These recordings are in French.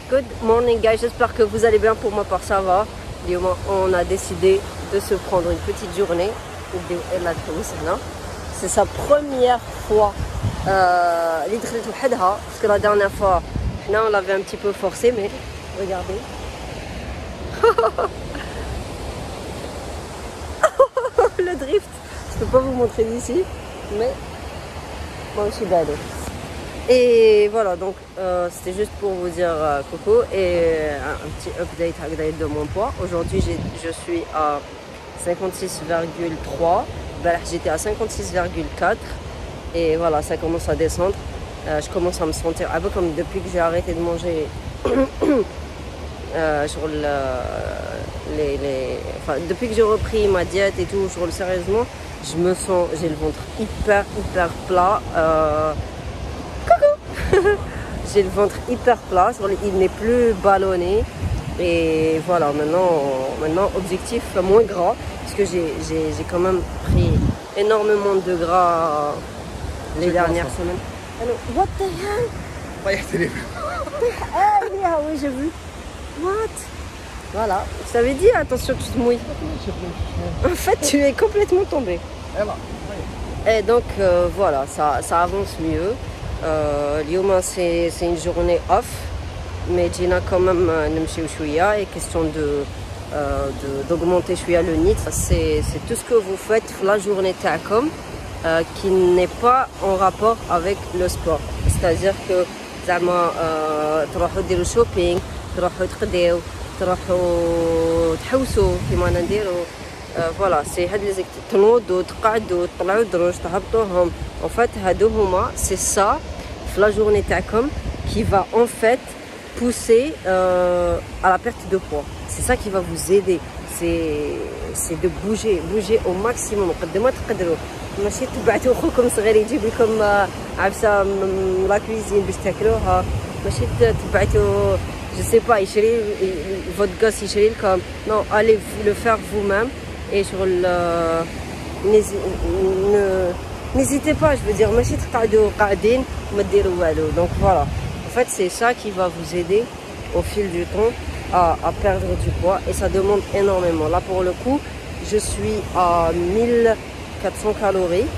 Good morning guys, j'espère que vous allez bien. Pour ma part ça va. On a décidé de se prendre une petite journée. C'est sa première fois parce que la dernière fois on l'avait un petit peu forcé, mais regardez. Le drift, je peux pas vous montrer d'ici, mais moi je suis belle. Et voilà, donc c'était juste pour vous dire coucou et un petit update de mon poids. Aujourd'hui je suis à 56,3, j'étais à 56,4 et voilà, ça commence à descendre. Je commence à me sentir un peu comme depuis que j'ai arrêté de manger depuis que j'ai repris ma diète et tout, sérieusement, je me sens, j'ai le ventre hyper plat. J'ai le ventre hyper plat, il n'est plus ballonné. Et voilà, maintenant objectif moins gras, parce que j'ai quand même pris énormément de gras les dernières semaines. Alors, what the hell? Ah oui, j'ai vu. What? Voilà, je t'avais dit attention que tu te mouilles. En fait, tu es complètement tombé. Et donc voilà, ça avance mieux. L'Yoma c'est une journée off, mais Gina quand même nimshi shouya et question d'augmenter shouya le NEAT. C'est tout ce que vous faites la journée ta'akom qui n'est pas en rapport avec le sport. C'est-à-dire que زعما تروحوا ديروا shopping, تروحوا تقضيو, تروحوا تحوسوا كيما انا نديرو. Voilà, c'est هاد لي تنوضوا تقعدوا تطلعوا الدروج تهبطوهم. En fait هادو هما c'est ça في la journée تاعكم qui va en fait pousser à la perte de poids. C'est ça qui va vous aider. C'est de bouger au maximum. قد ما تقدروا. ماشي تبعتوا خوكم صغير يجيب لكم عفسه من لا كويزين باش تاكلوها. ماشي تبعتوا je sais pas يشري votre gosse يشري لكم. Non, allez le faire vous-même. Et sur le n'hésitez pas, je veux dire, ماشي تقعدوا قاعدين وما ديروا والو. Donc voilà, en fait c'est ça qui va vous aider au fil du temps à perdre du poids, et ça demande énormément. Là pour le coup je suis à 1400 calories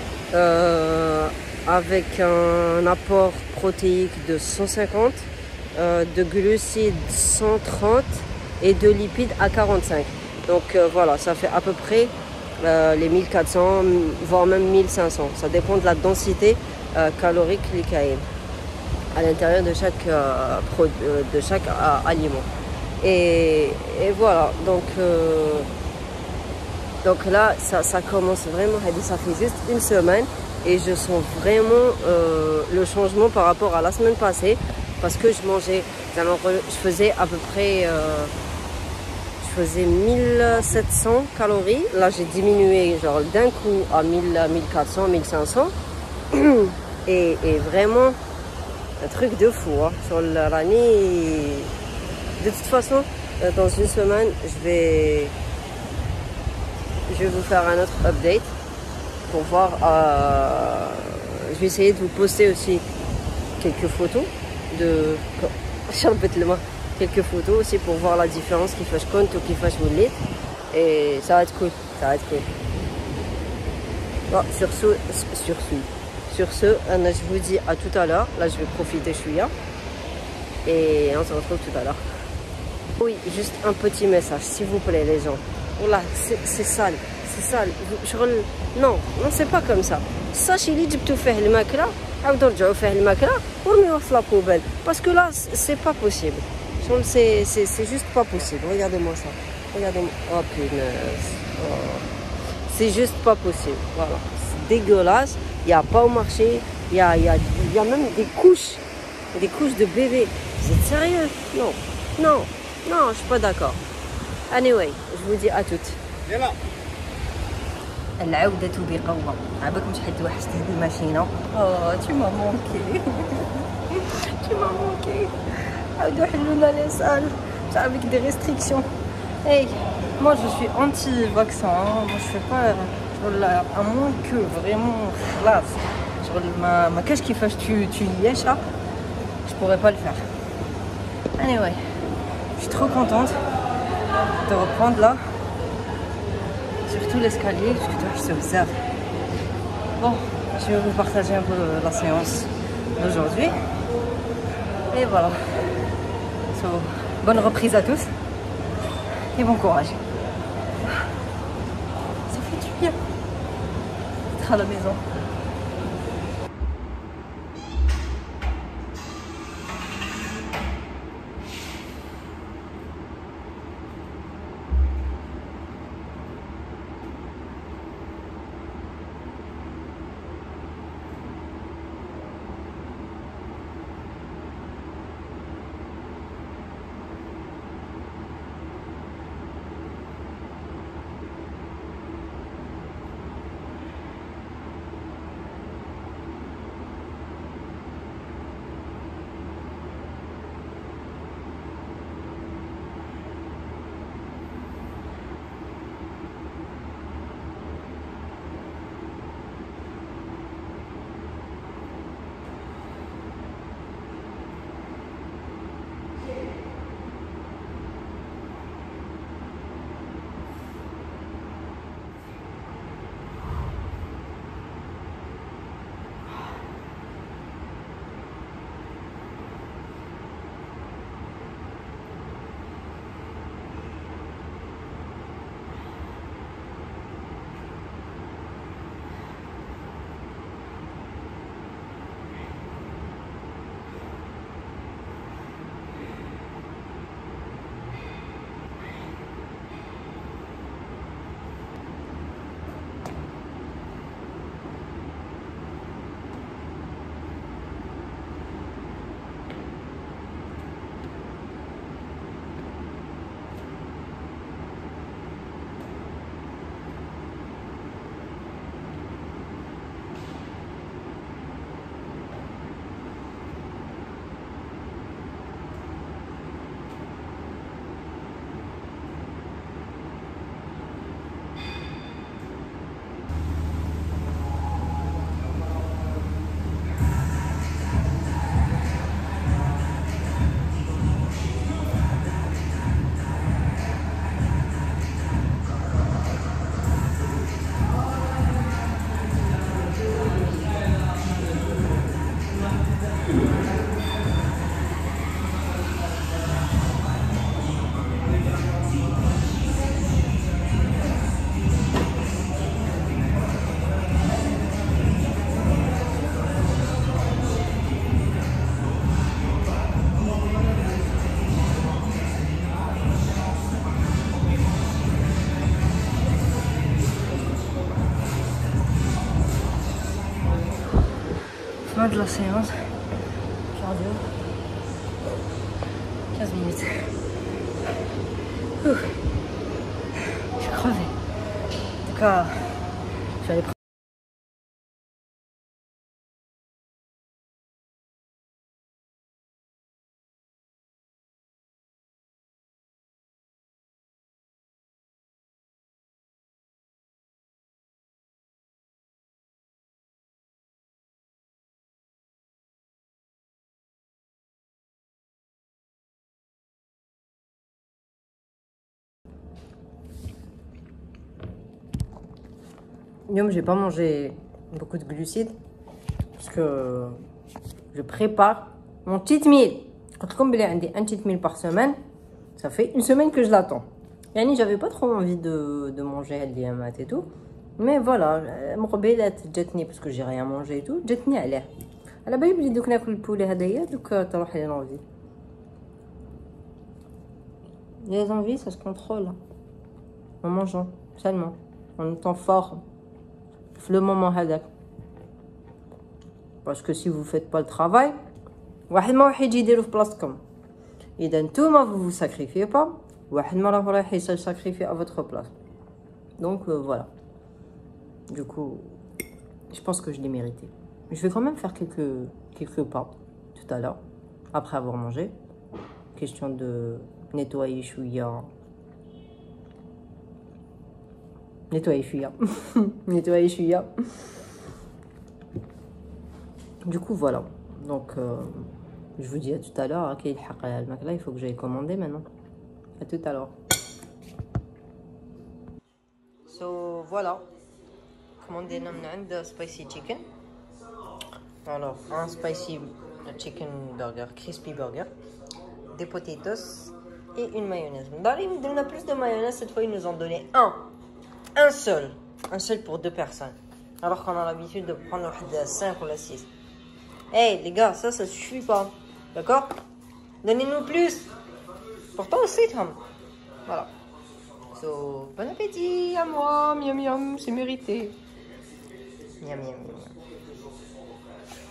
avec un apport protéique de 150, de glucides 130 et de lipides à 45. Donc voilà, ça fait à peu près les 1400, voire même 1500. Ça dépend de la densité calorique à l'intérieur de chaque aliment. Et voilà, donc là, ça commence vraiment, ça fait juste une semaine et je sens vraiment le changement par rapport à la semaine passée, parce que je faisais à peu près... je faisais 1700 calories. Là, j'ai diminué genre d'un coup à 1400, 1500. Et vraiment, un truc de fou. Hein. Sur l'année, de toute façon, dans une semaine, je vais vous faire un autre update pour voir. Je vais essayer de vous poster aussi quelques photos de... quelques photos aussi pour voir la différence qui fait compte ou qui fait lit, et ça va être cool, Bon, sur ce, je vous dis à tout à l'heure. Là je vais profiter chouïa et on se retrouve tout à l'heure. Oui, juste un petit message s'il vous plaît les gens. Voilà, c'est sale. Non, c'est pas comme ça. Sachez li جبتو فيه الماكله عاودوا رجعوا فيه الماكله ورميوه في لا poubelle, parce que là c'est pas possible. C'est juste pas possible. Regardez-moi ça. Regardez-moi. Oh punaise. Oh. C'est juste pas possible. Voilà. C'est dégueulasse. Il n'y a pas au marché. Il y a même des couches. Des couches de bébé. Vous êtes sérieux? Non, je suis pas d'accord. Anyway, je vous dis à toutes. العودة بقوة. عباكم شحال توحشت هذه الماشينة. Tu m'as manqué. Tu m'as manqué. Les salles avec des restrictions. Hey, moi je suis anti-vaccin. Hein. Moi je fais pas, à moins que vraiment là, ma cache qui fâche tu y es, je pourrais pas le faire. Anyway, je suis trop contente de reprendre là. Surtout l'escalier, parce que je suis observe. Bon, je vais vous partager un peu la séance d'aujourd'hui. Et voilà. So, bonne reprise à tous. Et bon courage. Ça fait du bien d'être à la maison. Fin de la séance. Cardio. 15 minutes. Ouh. Je suis crevée. En tout cas, je vais aller prendre. J'ai pas mangé beaucoup de glucides parce que je prépare mon cheat meal. Comme il y a un cheat meal par semaine, ça fait une semaine que je l'attends. Yani, j'avais pas trop envie de manger les maths et tout, mais voilà, مقبلة جاتني parce que j'ai rien mangé et tout, جاتني عليه. على بالي بلي دوك ناكل البولي هدايا دوك تروح لي l'envie. Les envies, ça se contrôle en mangeant seulement, en étant fort. Le moment هذاك. Parce que si vous faites pas le travail, واحد ما راح يجي يديرو في بلاصتكم. إذا نتوما vous vous sacrifiez pas, واحد ما راح se sacrifier à votre place. Donc voilà. Du coup, je pense que je l'ai mérité. Je vais quand même faire quelques pas tout à l'heure, après avoir mangé. Question de nettoyer chouïa. Nettoyer chouïa. Nettoyer chouïa. Du coup, voilà. Donc, Je vous dis à tout à l'heure. Il faut que j'aille commander maintenant. À tout à l'heure. So voilà. Commandé de spicy chicken. Alors, un spicy chicken burger, crispy burger, des potatoes et une mayonnaise. On a plus de mayonnaise, cette fois ils nous ont donné un seul pour 2 personnes. Alors qu'on a l'habitude de prendre 5 ou 6. Hey les gars, ça suffit pas. D'accord? Donnez-nous plus. Pourtant aussi, voilà. So, bon appétit à moi, miam miam, c'est mérité. Miam miam miam.